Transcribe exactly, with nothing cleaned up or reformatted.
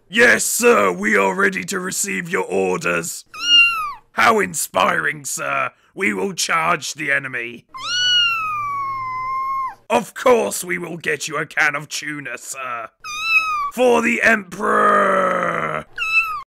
Yes, sir, we are ready to receive your orders. How inspiring, sir. We will charge the enemy. Of course we will get you a can of tuna, sir. For the Emperor!